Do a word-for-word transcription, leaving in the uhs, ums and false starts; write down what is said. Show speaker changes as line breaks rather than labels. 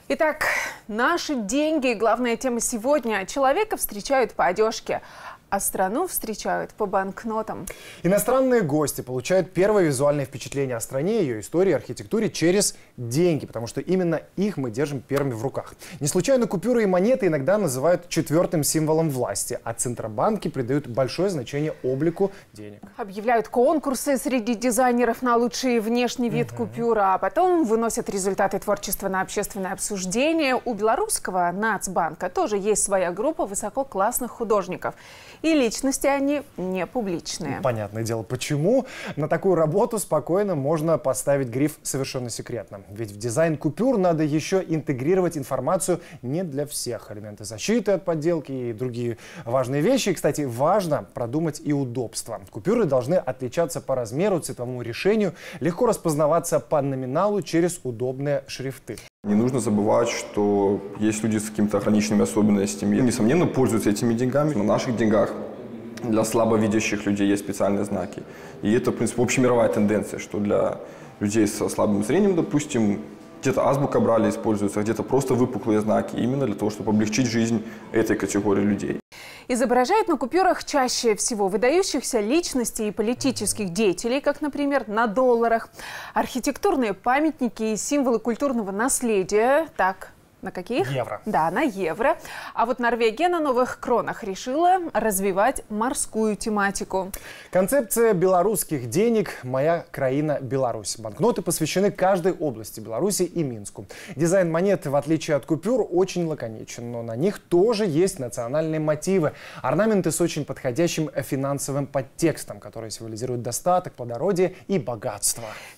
Итак, наши деньги. Главная тема сегодня. Человека встречают по одежке, а страну встречают по банкнотам.
Иностранные гости получают первое визуальное впечатление о стране, ее истории, архитектуре через деньги, потому что именно их мы держим первыми в руках. Не случайно купюры и монеты иногда называют четвертым символом власти, а центробанки придают большое значение облику денег.
Объявляют конкурсы среди дизайнеров на лучший внешний вид угу. купюры, а потом выносят результаты творчества на общественное обсуждение. У белорусского Нацбанка тоже есть своя группа высококлассных художников. И личности они не публичные.
Понятное дело, почему. На такую работу спокойно можно поставить гриф «совершенно секретно». Ведь в дизайн купюр надо еще интегрировать информацию не для всех. Элементы защиты от подделки и другие важные вещи. И, кстати, важно продумать и удобство. Купюры должны отличаться по размеру, цветовому решению, легко распознаваться по номиналу через удобные шрифты.
Не нужно забывать, что есть люди с какими-то ограниченными особенностями. И, несомненно, пользуются этими деньгами. На наших деньгах для слабовидящих людей есть специальные знаки. И это, в принципе, общемировая тенденция, что для людей со слабым зрением, допустим, где-то азбука брали используется, а где-то просто выпуклые знаки, именно для того, чтобы облегчить жизнь этой категории людей.
Изображают на купюрах чаще всего выдающихся личностей и политических деятелей, как, например, на долларах, архитектурные памятники и символы культурного наследия. Так, на каких?
Евро.
Да, на евро. А вот Норвегия на новых кронах решила развивать морскую тематику.
Концепция белорусских денег «Моя краина Беларусь». Банкноты посвящены каждой области Беларуси и Минску. Дизайн монет, в отличие от купюр, очень лаконичен, но на них тоже есть национальные мотивы. Орнаменты с очень подходящим финансовым подтекстом, который символизирует достаток, плодородие и богатство.